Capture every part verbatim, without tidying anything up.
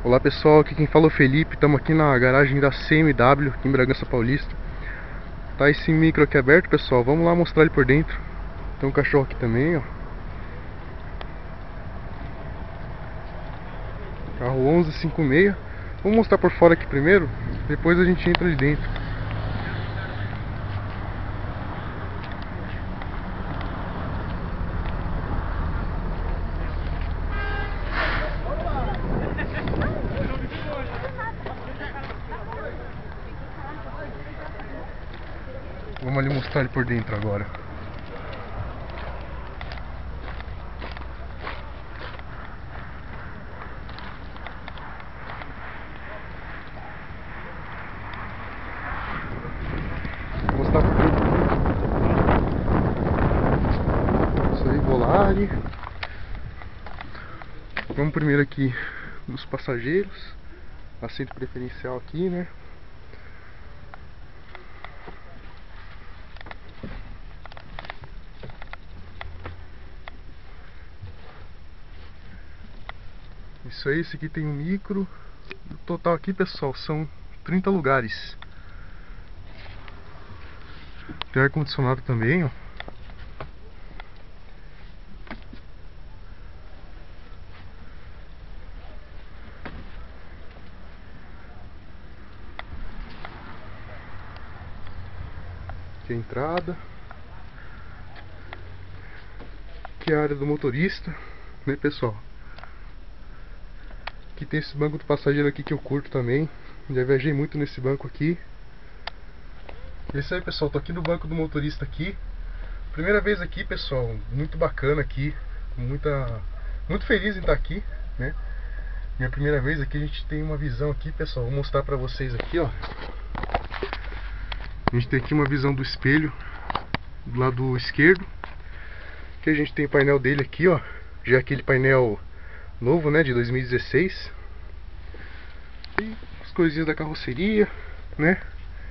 Olá pessoal, aqui quem fala é o Felipe, estamos aqui na garagem da C M W, aqui em Bragança Paulista. Tá esse micro aqui aberto, pessoal, vamos lá mostrar ele por dentro. Tem um cachorro aqui também, ó. Carro onze cinquenta e seis. Vamos mostrar por fora aqui primeiro, depois a gente entra ali dentro. Vamos ali mostrar ele por dentro agora. Vou mostrar por dentro. Isso aí, Volare. Vamos primeiro aqui dos passageiros. Assento preferencial aqui, né? Isso aí, esse aqui tem um micro. O total aqui, pessoal, são trinta lugares. Tem ar-condicionado também, ó. Aqui a entrada. Aqui é a área do motorista, né, pessoal? Aqui tem esse banco do passageiro aqui que eu curto também. Já viajei muito nesse banco aqui. É isso aí, pessoal, tô aqui no banco do motorista aqui. Primeira vez aqui, pessoal, muito bacana aqui. Muita, muito feliz em estar aqui, né? Minha primeira vez aqui, a gente tem uma visão aqui, pessoal. Vou mostrar pra vocês aqui, ó. A gente tem aqui uma visão do espelho do lado esquerdo. Aqui a gente tem o painel dele aqui, ó. Já aquele painel novo, né, de dois mil e dezesseis. E as coisinhas da carroceria, né?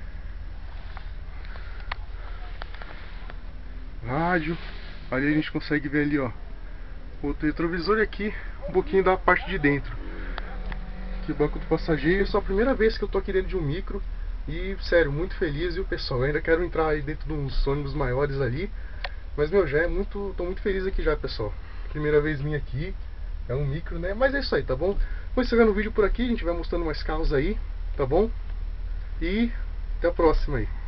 Rádio. Ali a gente consegue ver ali, ó, o retrovisor, e aqui um pouquinho da parte de dentro. Aqui o banco do passageiro. Essa é a primeira vez que eu tô aqui dentro de um micro. E, sério, muito feliz, viu, pessoal? Eu ainda quero entrar aí dentro de uns ônibus maiores ali. Mas, meu, já é muito... tô muito feliz aqui já, pessoal. Primeira vez minha aqui. É um micro, né? Mas é isso aí, tá bom? Vou encerrando o vídeo por aqui. A gente vai mostrando mais carros aí, tá bom? E até a próxima aí.